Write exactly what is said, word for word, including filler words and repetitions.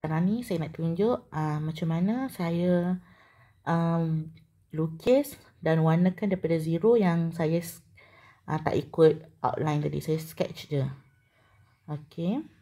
Sekarang ni saya nak tunjuk uh, macam mana saya um, lukis dan warnakan daripada zero yang saya uh, tak ikut outline tadi. Saya sketch je. Okey.